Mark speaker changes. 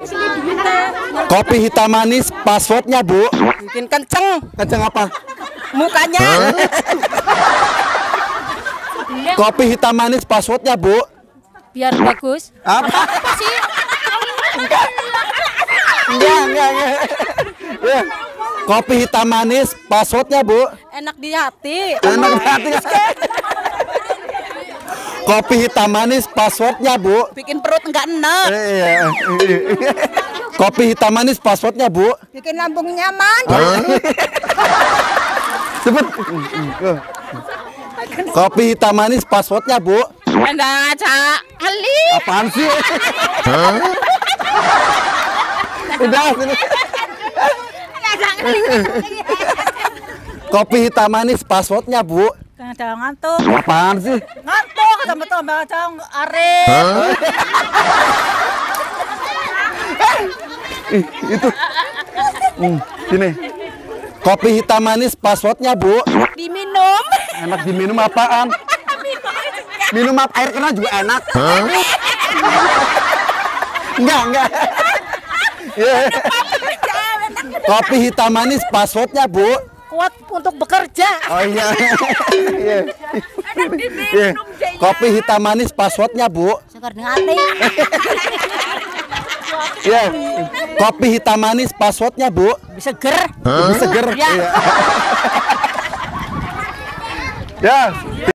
Speaker 1: Kopi hitam manis passwordnya Bu.
Speaker 2: Bikin kenceng.
Speaker 1: Kenceng apa?
Speaker 2: Mukanya.
Speaker 1: Kopi hitam manis passwordnya Bu.
Speaker 3: Biar bagus.
Speaker 1: Apa
Speaker 3: sih?
Speaker 1: Enggak. Ya. Kopi hitam manis passwordnya Bu.
Speaker 2: Enak di hati.
Speaker 1: Enak di hati. Kopi hitam manis passwordnya Bu.
Speaker 2: Bikin perut enggak enak.
Speaker 1: Iya. Kopi hitam manis passwordnya Bu.
Speaker 2: Bikin lambung nyaman.
Speaker 1: Cepet. Kopi hitam manis passwordnya Bu.
Speaker 2: Enak aja. Ali.
Speaker 1: Apaan sih? Udah sini. Kopi hitam manis passwordnya Bu.
Speaker 3: Kadang ngantuk.
Speaker 1: Apaan sih?
Speaker 3: Ngantuk sama kadang are.
Speaker 1: Itu. Sini. Kopi hitam manis passwordnya Bu.
Speaker 2: Diminum.
Speaker 1: Enak diminum apaan? Minum apa? Air kena juga enak. Enggak. Yeah. Kopi hitam manis passwordnya Bu.
Speaker 3: Kuat untuk bekerja.
Speaker 1: Oh iya. Yeah. Kopi hitam manis passwordnya Bu.
Speaker 3: Segar dengan hati.
Speaker 1: Ya. Kopi hitam manis passwordnya Bu.
Speaker 3: Seger.
Speaker 1: Lebih seger.
Speaker 3: Ya.
Speaker 1: Ya.